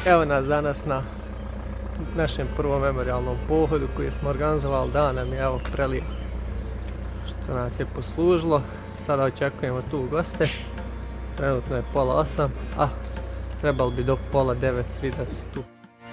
Evo nas danas na našem prvom memorijalnom pohodu koji smo organizovali, da nam je evo prelio što nas je poslužilo. Sada očekujemo tu goste, trenutno je 7:30, a trebalo bi do 8:30 svi da su tu.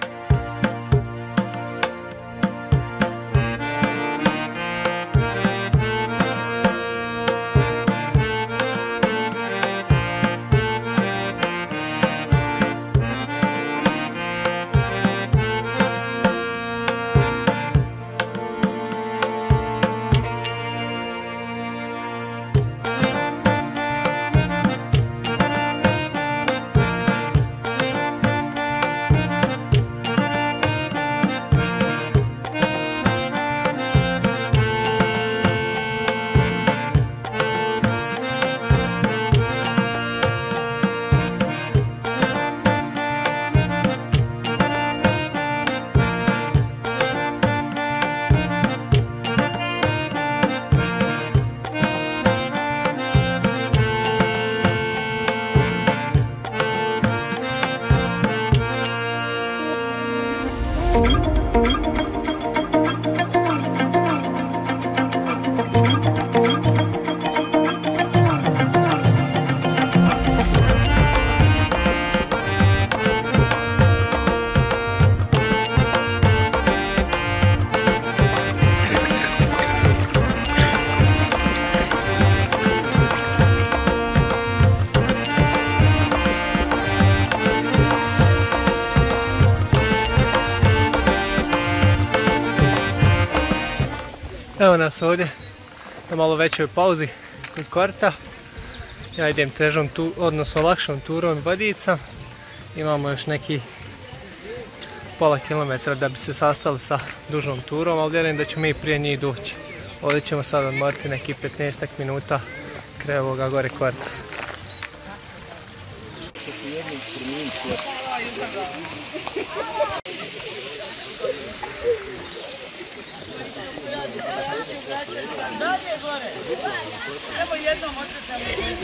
Evo nas ovdje na malo većoj pauzi kod Korta. Ja idem težom, odnosno lakšom turom Vodica. Imamo još neki pola kilometra da bi se sastali sa dužom turom, ali vjerujem da ćemo i prije njih doći. Ovdje ćemo sad odmoriti neki 15 minuta kraj ovoga gore Korta. Dalje gore! Evo jednom očekam.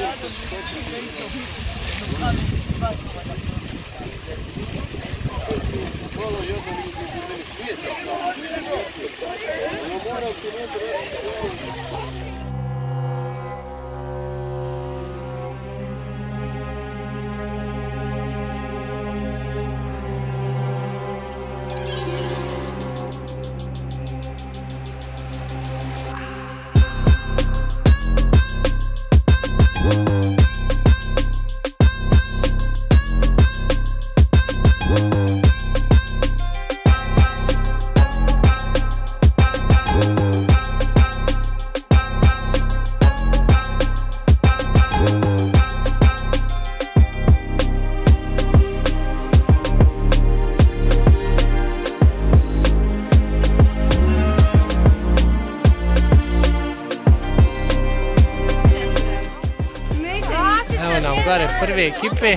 Evo nam gore prve ekipe.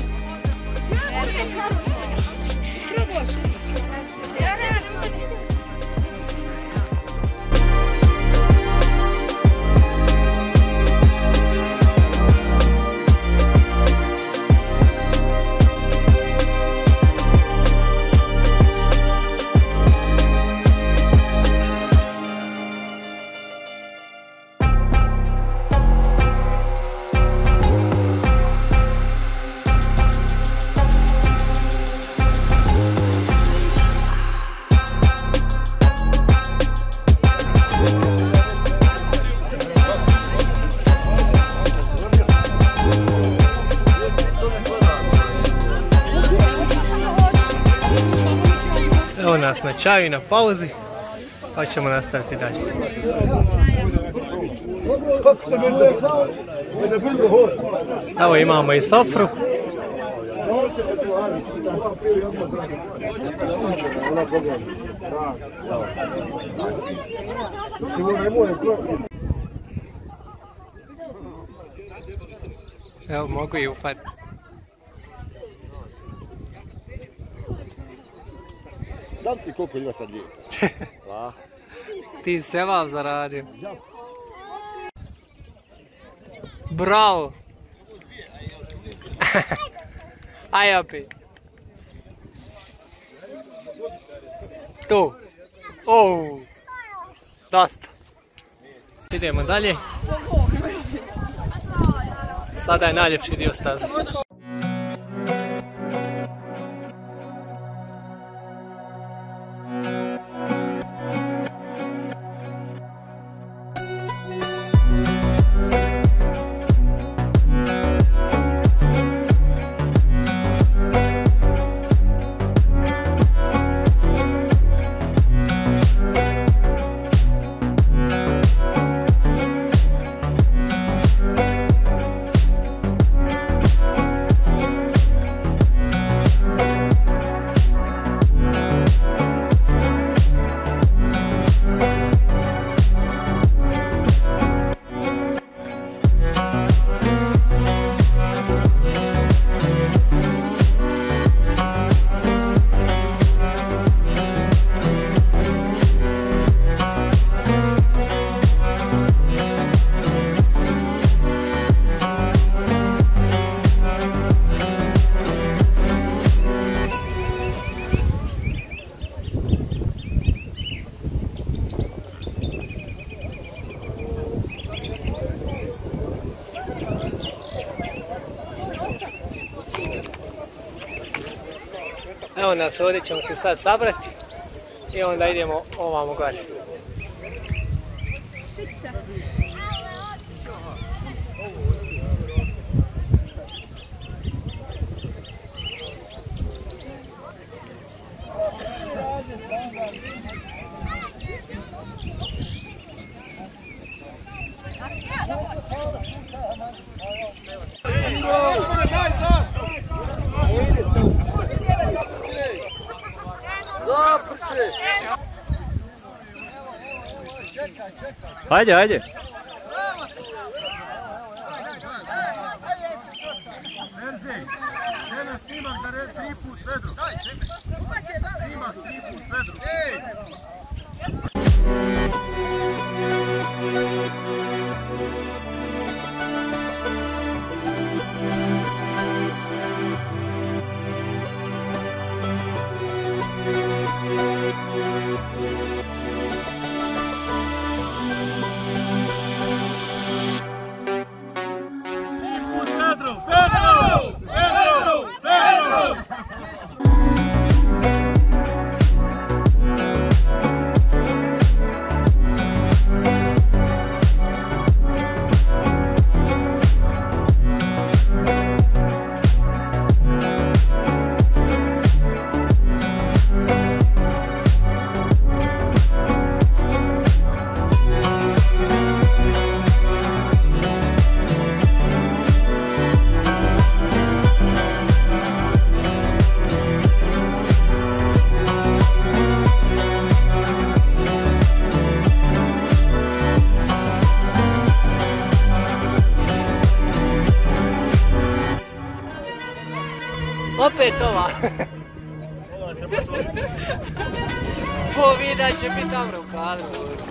Evo nas na čaju i na pauzi, pa ćemo nastaviti dalje. Evo imamo i sofru. Evo mogu i ufati. Da li ti koliko ima sad je? Ti se vam zaradio. Bravo! Aj opet. to? Dosta. Idemo dalje. Sada je najljepši dio staze. Evo nas, ovdje ćemo se sad sabrati i onda idemo ovamo gore. Ajde, ajde. Merzi, nema snimak da red 3 put vedro. Snimak 3 put vedro. Opet ova. Ko vida će biti tamo u kadru.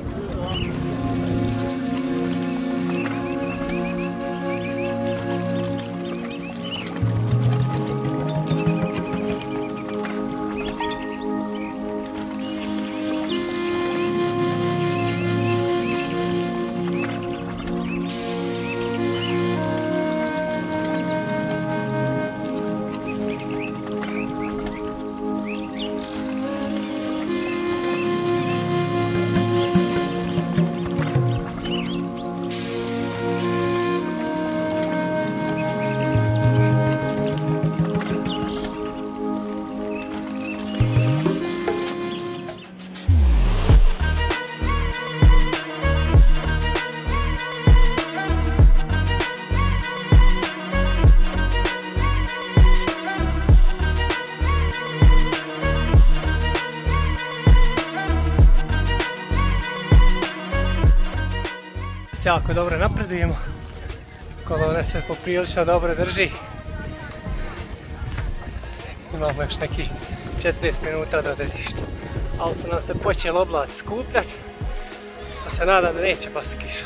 Jako dobro napredujemo, kolona se poprilično dobro drži, imamo još neki 40 minuta do držišta, ali su nam se počeli oblaci skupljati, pa se nadam da neće pasti kiša.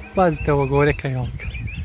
Pazite ovog ovdje kajolka.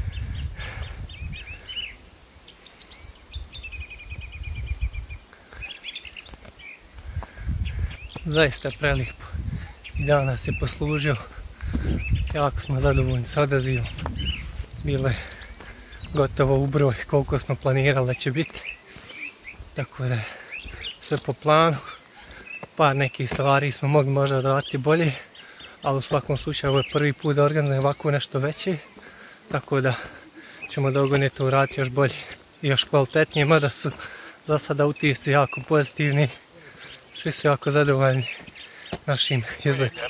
Zaista prelijepo. I dan nas je poslužio. Jako smo zadovoljni sa odazivom. Bilo je gotovo u broj koliko smo planirali da će biti. Tako da je sve po planu. Par nekih stvari smo mogli možda odraditi bolje. Ali u svakom slučaju ovo je prvi put da organizujem ovako nešto veće. Tako da ćemo dogodine to uraditi još bolje i još kvalitetnije. Mada su za sada utisci jako pozitivni. Svi su jako zadovoljni našim izletom.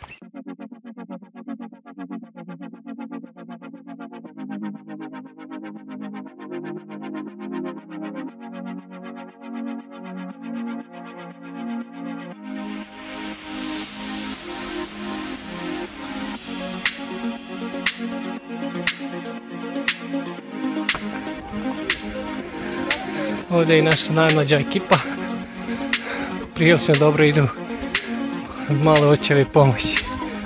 Ovdje je i naša najmlađa ekipa. Prilično dobro idu uz male očeve pomoći.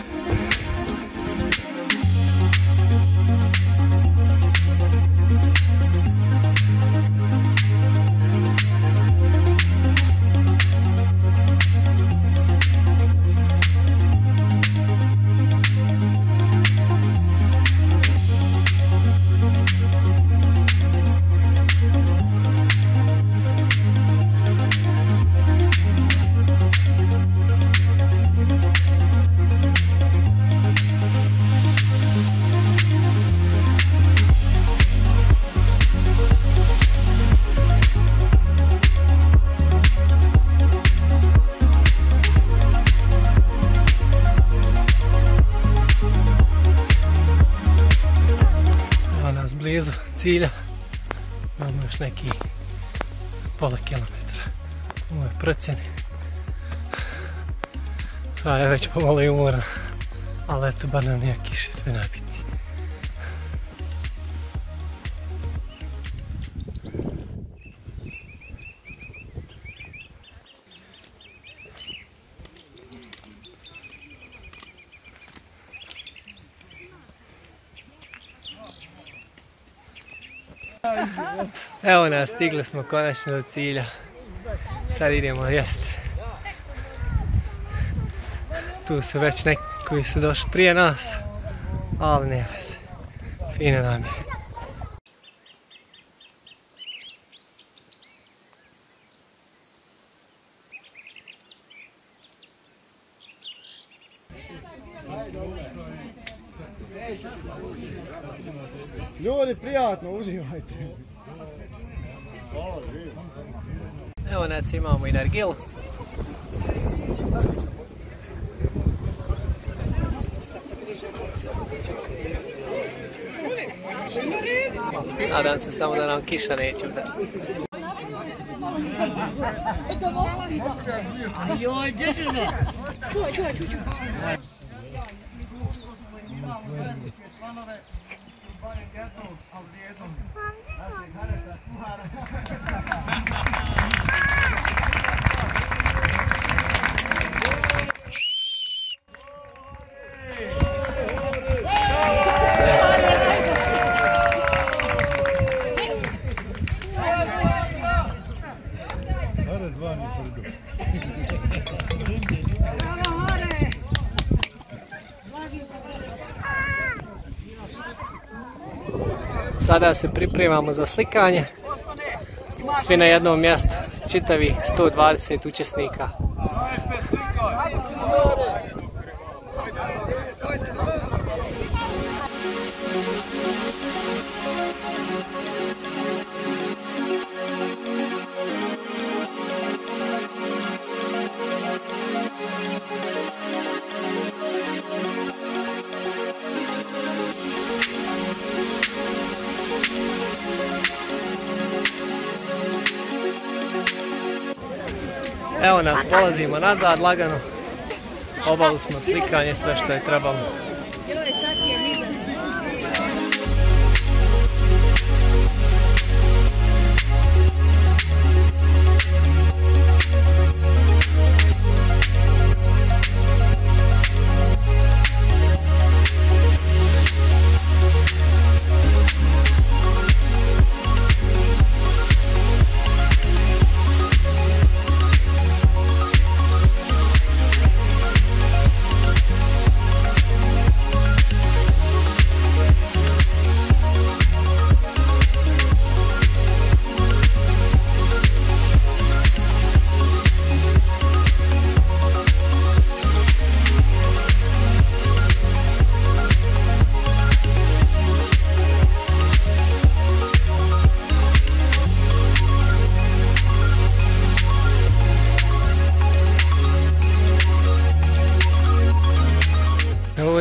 Blizu cilja, imamo još neki pola kilometra u mojoj procjeni. Ja je već pomalo i umoran, ali eto, bar nam nije kiše, to je najbitnije. Evo nas, stigli smo konačno do cilja. Sad idemo jesti. Tu su već neki koji su došli prije nas, ali nema se. Fino nam je. Ljudi, prijatno, uživajte. Evo nas, imamo i nargilu. Nadam se samo da nam kiša neće udariti. Sada se pripremamo za slikanje. Svi na jednom mjestu, čitavi 120 učesnika. Evo nas, polazimo nazad lagano. Obavili smo slikanje, sve što je trebalo.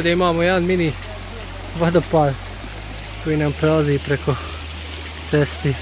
ovdje imamo jedan mini vodopad koji nam prelazi preko cesti.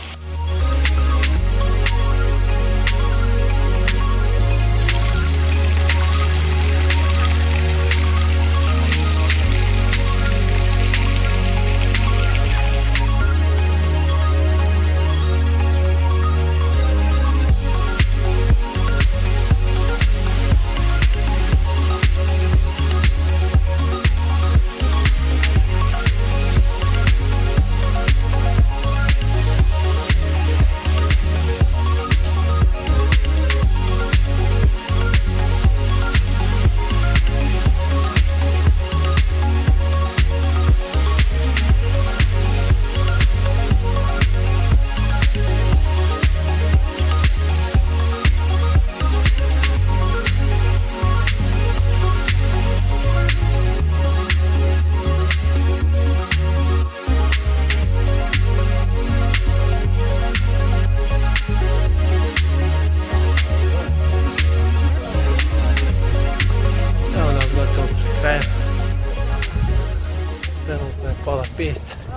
Trenutno je 4:30.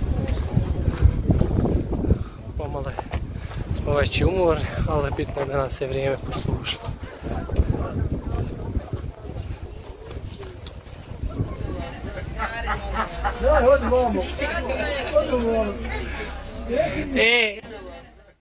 Pomalo smo već umorni, ali bitno je da nas je vrijeme poslušalo. Daj, odi vamo. Odi vamo.